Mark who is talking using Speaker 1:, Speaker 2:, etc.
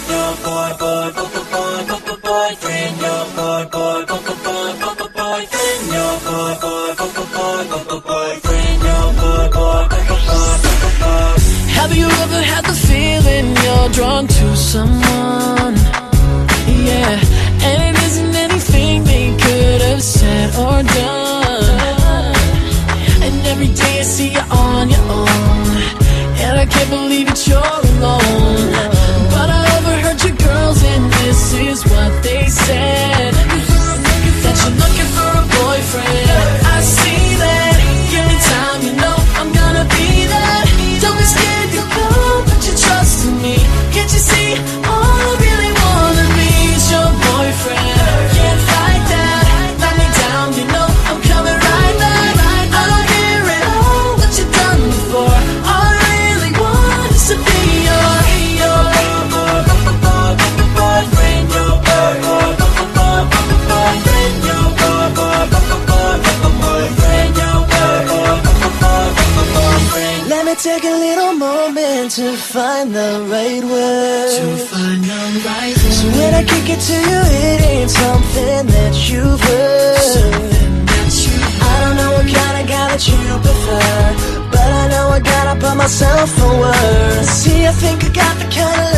Speaker 1: Your boyfriend, your boyfriend, your boyfriend.
Speaker 2: Have you ever had the feeling you're drawn to someone? Yeah, and it isn't anything they could have said or done. And every day I see you on your own, and I can't believe that you're alone. But I overheard your girls, and this is what they said: that you're looking for a boyfriend. I see that. Give me time, you know I'm gonna be there. Don't be scared to go, put your trust in me. Can't you see, all I really wanna be is your boyfriend. Can't fight that, let me down, you know I'm coming right back. I don't care at all what you've done before. All I really want is to be your
Speaker 1: boyfriend, your boyfriend, your boyfriend.
Speaker 2: Let me take a little moment to find the right word. So when I kick it to you, it ain't something that you've heard. I don't know what kind of guy that you prefer, but I know I gotta put myself forward. See, I think I got the kind of